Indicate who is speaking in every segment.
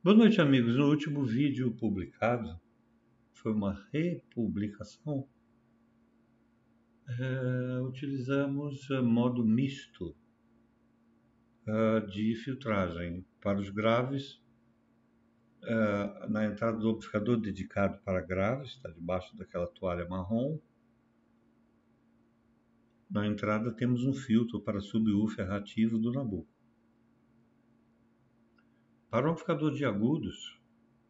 Speaker 1: Boa noite, amigos. No último vídeo publicado, foi uma republicação, utilizamos modo misto de filtragem para os graves. Na entrada do amplificador dedicado para graves, está debaixo daquela toalha marrom. Na entrada temos um filtro para subwoofer ativo do Nabucco. Para o amplificador de agudos,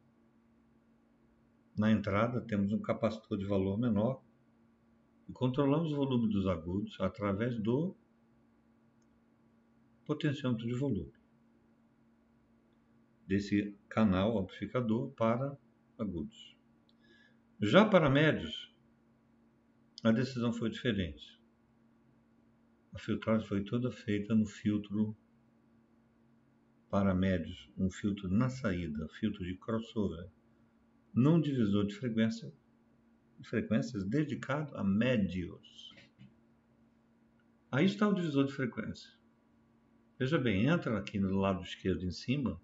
Speaker 1: na entrada temos um capacitor de valor menor e controlamos o volume dos agudos através do potenciômetro de volume desse canal amplificador para agudos. Já para médios, a decisão foi diferente. A filtragem foi toda feita no filtro para médios, um filtro na saída, filtro de crossover, num divisor de frequências dedicado a médios. Aí está o divisor de frequência. Veja bem, entra aqui no lado esquerdo em cima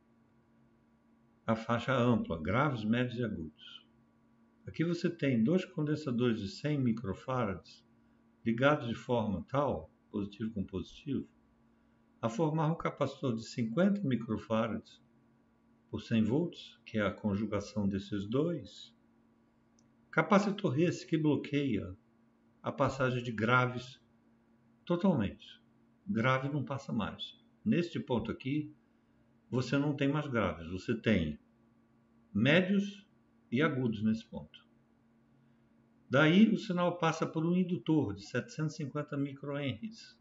Speaker 1: a faixa ampla, graves, médios e agudos. Aqui você tem dois condensadores de 100 microfarads ligados de forma tal, positivo com positivo, a formar um capacitor de 50 microfarads por 100 volts, que é a conjugação desses dois. Capacitor esse que bloqueia a passagem de graves totalmente. Grave não passa mais. Neste ponto aqui, você não tem mais graves, você tem médios e agudos nesse ponto. Daí o sinal passa por um indutor de 750 microhenries.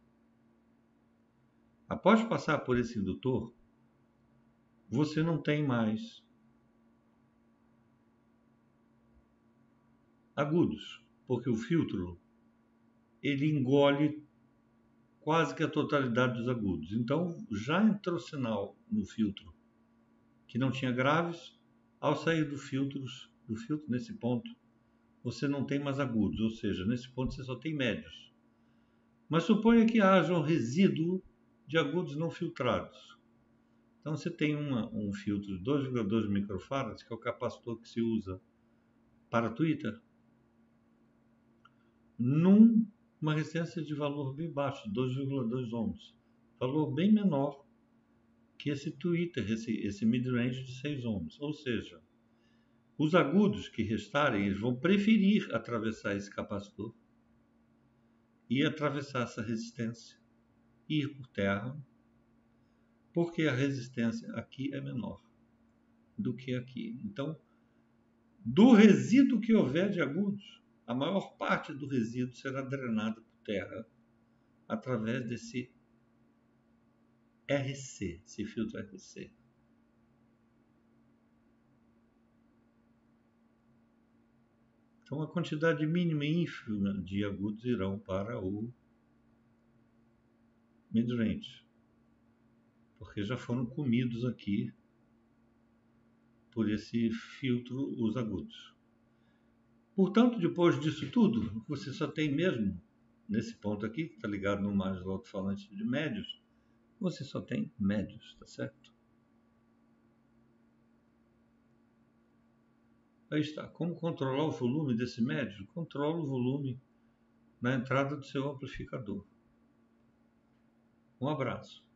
Speaker 1: Após passar por esse indutor, você não tem mais agudos, porque o filtro ele engole quase que a totalidade dos agudos. Então já entrou sinal no filtro que não tinha graves, ao sair do filtro nesse ponto, você não tem mais agudos, ou seja, nesse ponto você só tem médios. Mas suponha que haja um resíduo de agudos não filtrados. Então você tem um filtro de 2,2 microfarads, que é o capacitor que se usa para Twitter, numa resistência de valor bem baixo, 2,2 ohms. Valor bem menor que esse Twitter, esse mid-range de 6 ohms. Ou seja, os agudos que restarem, eles vão preferir atravessar esse capacitor e atravessar essa resistência, ir por terra, porque a resistência aqui é menor do que aqui. Então, do resíduo que houver de agudos, a maior parte do resíduo será drenado por terra através desse RC, esse filtro RC. Então, a quantidade mínima e ínfima de agudos irão para o mid-range, porque já foram comidos aqui por esse filtro os agudos. Portanto, depois disso tudo, você só tem mesmo, nesse ponto aqui, que está ligado no margem do alto-falante de médios, você só tem médios, tá certo? Aí está. Como controlar o volume desse médio? Controla o volume na entrada do seu amplificador. Um abraço.